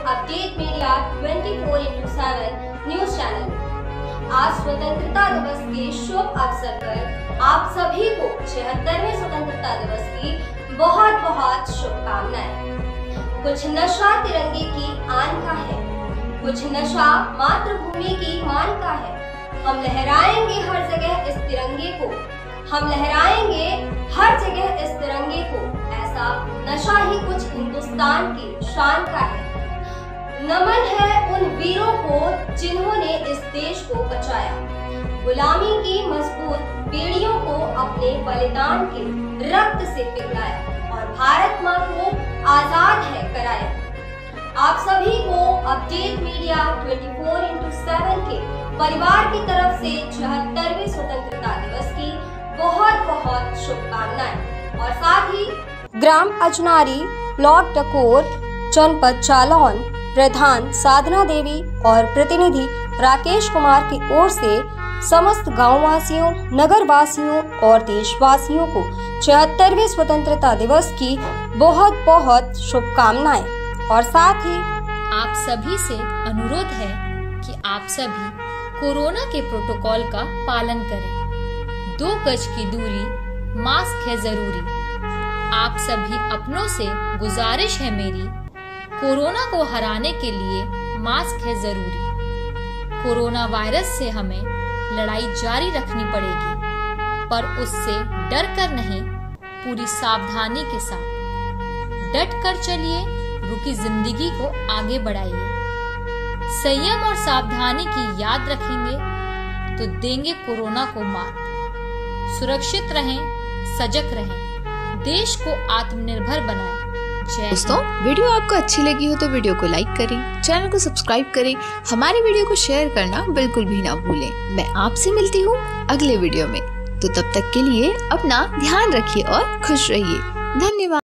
Update media 24/7 news channel में आज स्वतंत्रता दिवस के शुभ अवसर पर आप सभी को 76वें स्वतंत्रता दिवस की बहुत बहुत शुभकामनाएं। कुछ नशा तिरंगे की आन का है, कुछ नशा मातृभूमि की मान का है। हम लहराएंगे हर जगह इस तिरंगे को, हम लहराएंगे हर जगह इस तिरंगे को। ऐसा नशा ही कुछ हिंदुस्तान की शान का है। नमन है उन वीरों को जिन्होंने इस देश को बचाया, गुलामी की मजबूत बेड़ियों को अपने बलिदान के रक्त से पिघलाया और भारत मां को आजाद है कराया। आप सभी को अपडेट मीडिया 24/7 के परिवार की तरफ से 76वें स्वतंत्रता दिवस की बहुत बहुत शुभकामनाएं और साथ ही ग्राम अजनारी, ब्लॉक डकोर, जनपद जालौन प्रधान साधना देवी और प्रतिनिधि राकेश कुमार की ओर से समस्त गांववासियों, नगरवासियों और देशवासियों को 76वें स्वतंत्रता दिवस की बहुत बहुत शुभकामनाएं। और साथ ही आप सभी से अनुरोध है कि आप सभी कोरोना के प्रोटोकॉल का पालन करें। 2 गज की दूरी, मास्क है जरूरी। आप सभी अपनों से गुजारिश है मेरी, कोरोना को हराने के लिए मास्क है जरूरी। कोरोना वायरस से हमें लड़ाई जारी रखनी पड़ेगी, पर उससे डर कर नहीं, पूरी सावधानी के साथ डट कर चलिए, रुकी जिंदगी को आगे बढ़ाइए। संयम और सावधानी की याद रखेंगे तो देंगे कोरोना को मात। सुरक्षित रहें, सजग रहें, देश को आत्मनिर्भर बनाएं। दोस्तों, वीडियो आपको अच्छी लगी हो तो वीडियो को लाइक करें, चैनल को सब्सक्राइब करें, हमारी वीडियो को शेयर करना बिल्कुल भी ना भूलें। मैं आपसे मिलती हूँ अगले वीडियो में, तो तब तक के लिए अपना ध्यान रखिए और खुश रहिए। धन्यवाद।